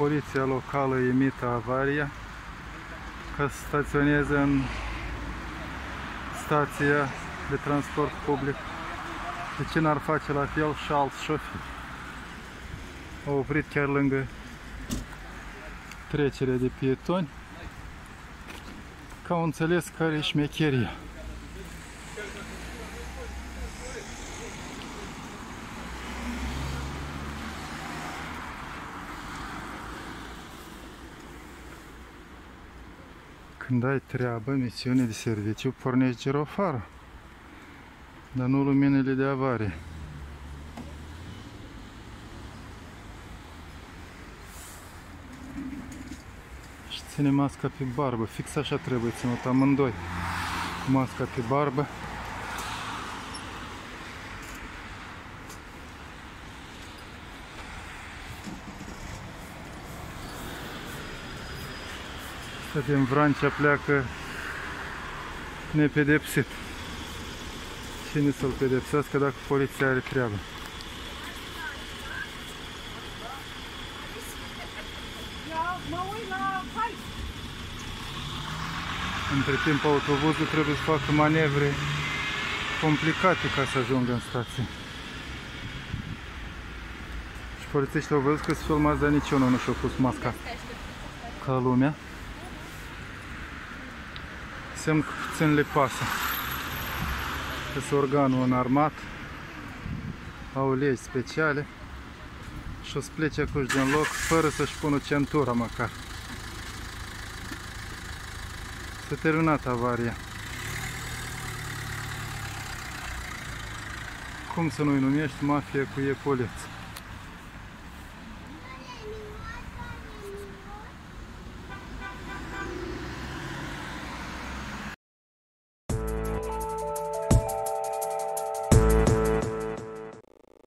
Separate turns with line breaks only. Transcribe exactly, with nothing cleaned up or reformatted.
poliția locală imită avaria ca să staționeze în stația de transport public. De ce n-ar face la fel și alți șoferi? Au oprit chiar lângă trecerea de pietoni, că au înțeles care e șmecheria. Când ai treabă, misiune de serviciu, pornești girofarul, dar nu luminile de avarie. Și ține masca pe barbă, fix așa trebuie ținut amândoi, cu masca pe barbă. Din Vrancea pleacă nepedepsit. Cine să-l pedepsească dacă poliția are treabă? Între timp autobuzul trebuie să facă manevre complicate ca să ajungă în stație. Și polițiștii au văzut că se filmați, dar niciunul nu și-a pus masca ca lumea. Semn că puțin le pasă. Că sunt organul înarmat, au legi speciale și o să plece acuși din loc fără să-și pună centura măcar. S-a terminat avaria. Cum să nu-i numești mafia cu iepuleț?